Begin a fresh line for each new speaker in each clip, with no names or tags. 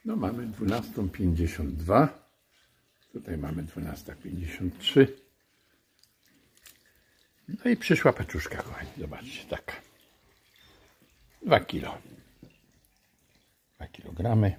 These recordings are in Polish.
No mamy 12:52. Tutaj mamy 12:53. No i przyszła paczuszka, kochani. Zobaczcie, taka. 2 kilo. 2 kilogramy.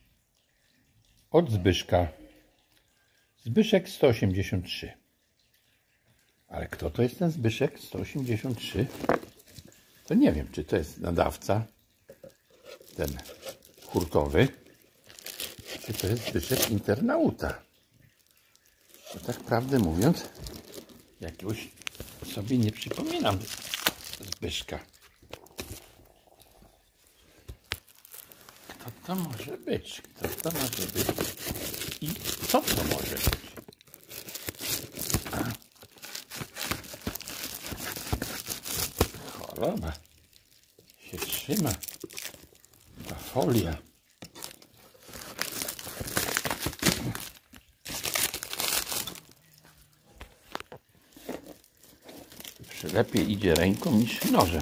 Od Zbyszka. Zbyszek 183. Ale kto to jest ten Zbyszek 183? To nie wiem, czy to jest nadawca, ten hurtowy, czy to jest Zbyszek internauta. Bo tak prawdę mówiąc, jakiegoś sobie nie przypominam Zbyszka. Kto to może być? Kto to może być? I co to może być? Choroba się trzyma. Ta folia. Lepiej idzie ręką niż nożem.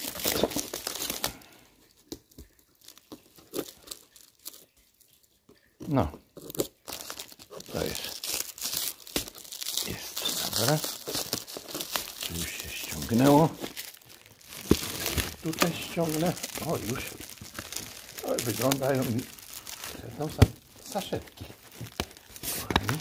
No, to jest dobra. Tu już się ściągnęło. Tutaj ściągnę. O, już. O, wyglądają mi, że to są saszetki. Kochani.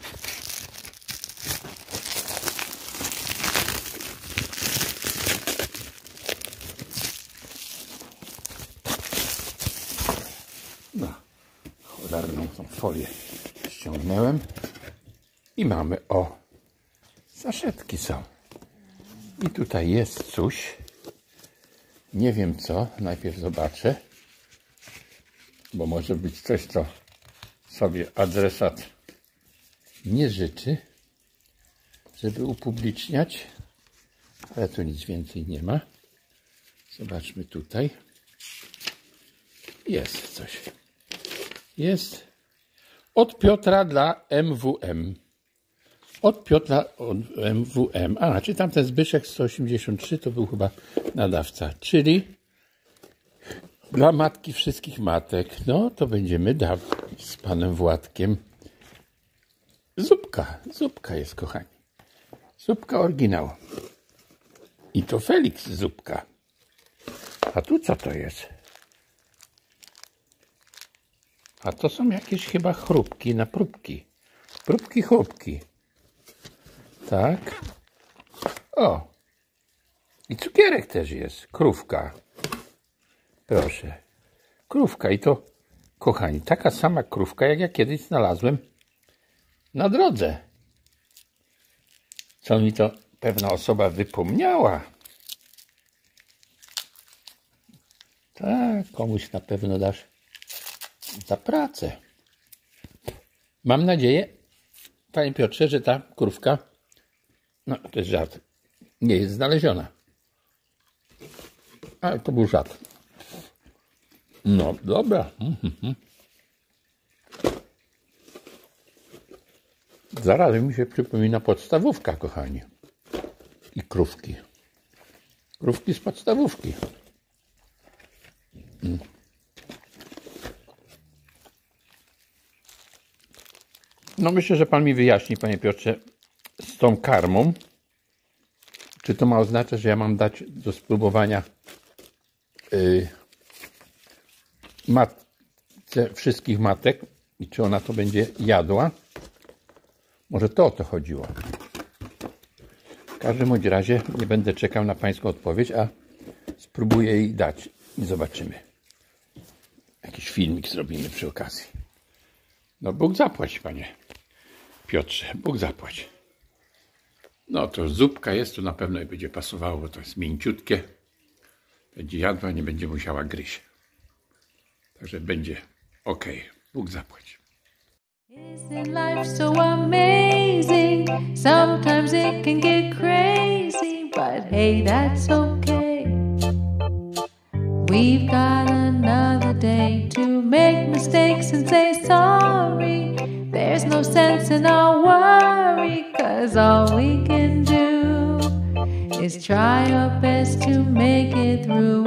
No, cholerną tą folię ściągnąłem i mamy, saszetki są. I tutaj jest coś, nie wiem co, najpierw zobaczę, bo może być coś, co sobie adresat nie życzy, żeby upubliczniać, ale tu nic więcej nie ma. Zobaczmy tutaj. Jest coś. Jest od Piotra dla MWM. Od Piotra od MWM. A, czy tamten Zbyszek 183 to był chyba nadawca. Czyli dla matki wszystkich matek. No, to będziemy dawać z panem Władkiem. Zupka. Zupka jest, kochani. Zupka oryginał. I to Felix zupka. A tu co to jest? A to są jakieś chyba chrupki na próbki. Próbki, chrupki. Tak. O. I cukierek też jest. Krówka. Proszę. Krówka. I to, kochani, taka sama krówka, jak ja kiedyś znalazłem na drodze. Co mi to pewna osoba wypomniała. Tak, komuś na pewno dasz za pracę. Mam nadzieję, panie Piotrze, że ta krówka, no to jest żart, nie jest znaleziona. Ale to był żart. No dobra. Zaraz mi się przypomina podstawówka, kochani. I krówki. Krówki z podstawówki. No myślę, że pan mi wyjaśni, panie Piotrze, z tą karmą, czy to ma oznaczać, że ja mam dać do spróbowania matce wszystkich matek i czy ona to będzie jadła? Może to o to chodziło. W każdym bądź razie nie będę czekał na pańską odpowiedź, a spróbuję jej dać i zobaczymy. Jakiś filmik zrobimy przy okazji. No Bóg zapłać, panie Piotrze, Bóg zapłać. No to zupka jest, tu na pewno jej będzie pasowało, bo to jest mięciutkie. Będzie jadła, nie będzie musiała gryźć. Także będzie ok. Bóg zapłać.
Isn't life so amazing? Sometimes it can get crazy, but hey, that's okay. We've got another day to make mistakes and say sorry. There's no sense in our worry, 'cause all we can do is try our best to make it through.